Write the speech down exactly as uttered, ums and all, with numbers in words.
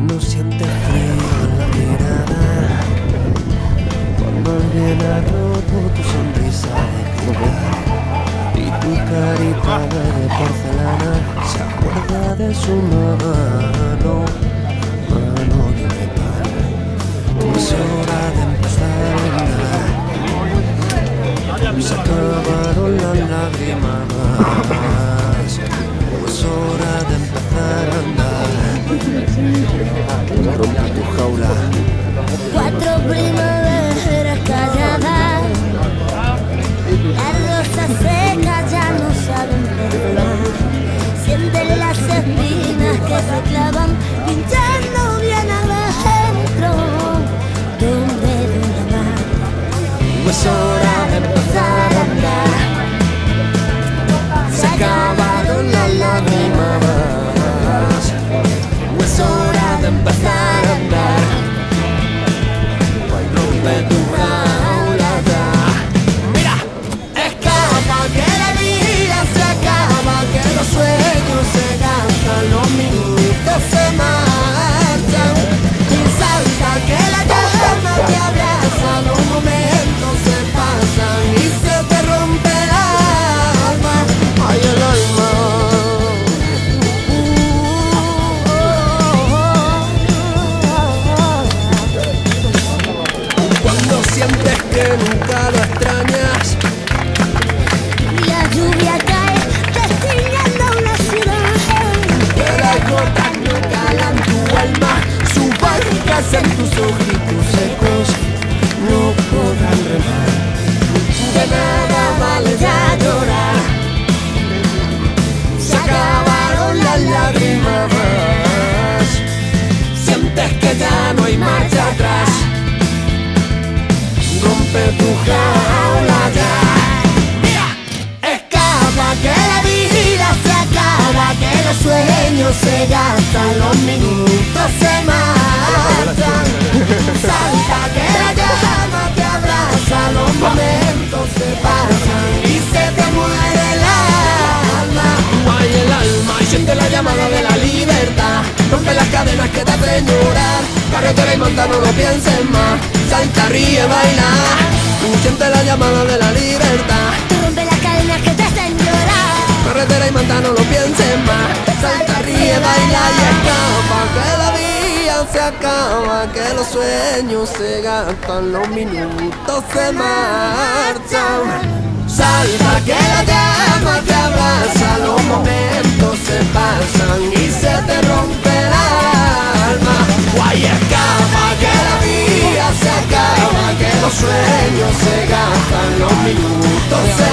No sientes frío en la mirada cuando alguien ha roto tu sonrisa de cristal y tu carita de porcelana se acuerda de su mano, mano de metal. Es hora de empezar a andar, se acabaron las lágrimas. Es hora de empezar a andar. Rompe tu jaula. Cuatro primaveras calladas, las rosas secas ya no saben perdonar. Sienten las espinas que se clavan, pinchando bien adentro, donde donde va. Es hora de empezar a andar, se acabaron las lágrimas. Es hora de empezar a andar, rompe tu jaula ya. Mira, escapa que la vida se acaba, que los sueños se gastan, los minutos se marchan. Y salta que la llama te abraza, los momentos se pasan y se te rompe el alma. Ay, el alma. Sientes que nunca lo extrañas, la lluvia cae destiñendo una ciudad, pero las gotas no calan tu alma, sus barcas en tus ojitos secos no podrán remar. De nada vale ya llorar, se acabaron las lágrimas. Sientes que ya no hay marcha atrás, rompe tu jaula ya. Mira, escapa que la vida se acaba, que los sueños se gastan, los minutos se marchan. Salta que la llama te abraza, los momentos se pasan y se te muere el alma. Ay, el alma, y siente la llamada de la libertad, rompe las cadenas que te hacen llorar. Carretera y monta, no lo pienses más, salta, ríe, baila. Siente la llamada de la libertad, rompe las cadenas que te hacen llorar. Carretera y monta, no lo pienses más, salta, ríe, baila y escapa. Que la vida se acaba, que los sueños se gastan, los minutos se marchan. Salta que la llama te abraza, los momentos se pasan y se te rompe el alma. Guay, escapa que la vida se acaba, que los sueños se gastan, los minutos se